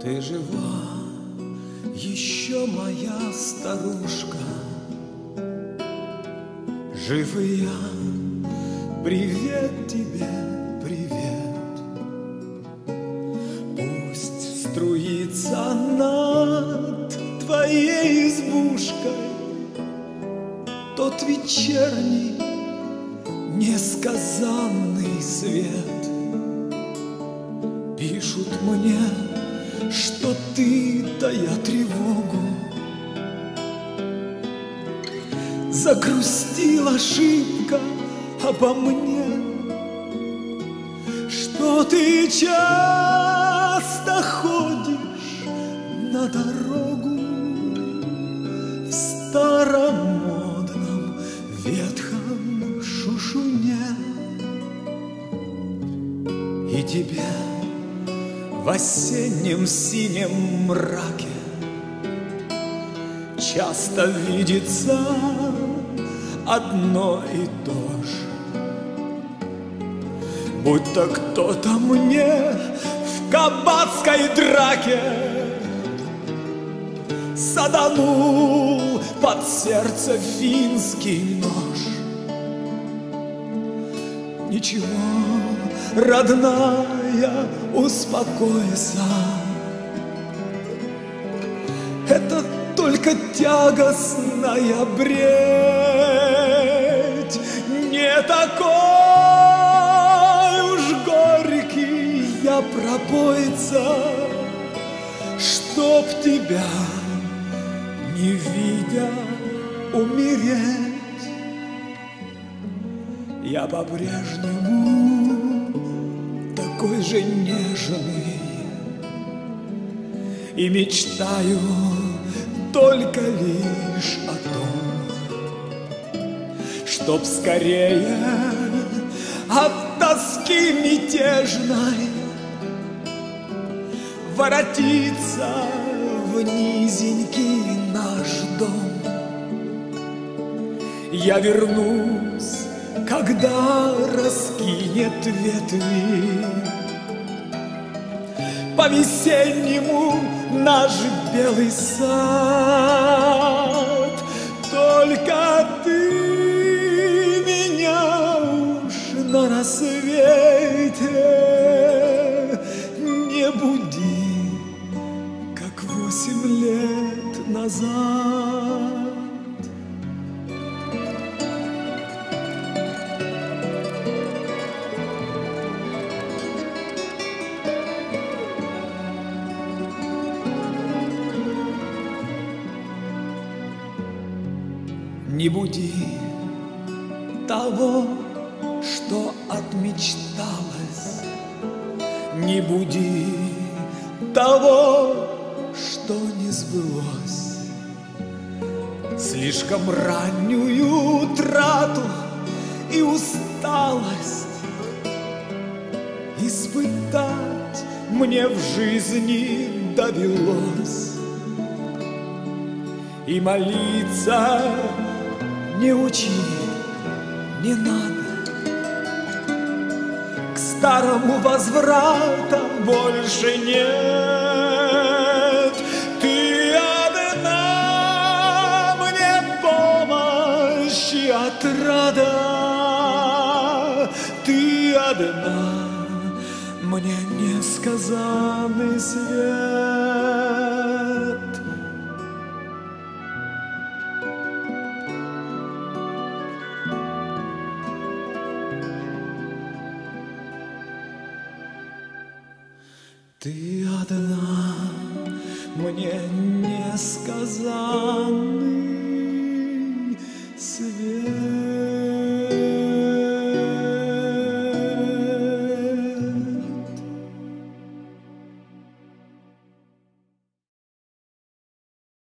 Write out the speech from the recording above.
Ты жива, еще моя старушка, жив и я, привет тебе, привет. Пусть струится над твоей избушкой тот вечерний несказанный свет. Пишут мне, что ты, тая тревогу, загрустила шибко обо мне, что ты часто ходишь на дорогу в старомодном ветхом шушуне, и тебе в осеннем синем мраке часто видится одно и то же, будто кто-то мне в кабацкой драке саданул под сердце финский нож. Ничего, родная, успокойся, это только тягостная бредь, не такой уж горький я пропойца, чтоб тебя, не видя, умереть. Я по-прежнему такой же нежный и мечтаю только лишь о том, чтоб скорее от тоски мятежной воротиться в низенький наш дом. Я вернусь, когда раскинет ветви по-весеннему наш белый сад. Только ты меня уж на рассвете не буди, как 8 лет назад. Не буди того, что отмечталось, не буди того, что не сбылось. Слишком раннюю утрату и усталость испытать мне в жизни довелось. И молиться не учи, не надо, к старому возврата больше нет. Ты одна мне помощь и отрада, ты одна мне несказанный свет. Ты одна мне несказанный свет.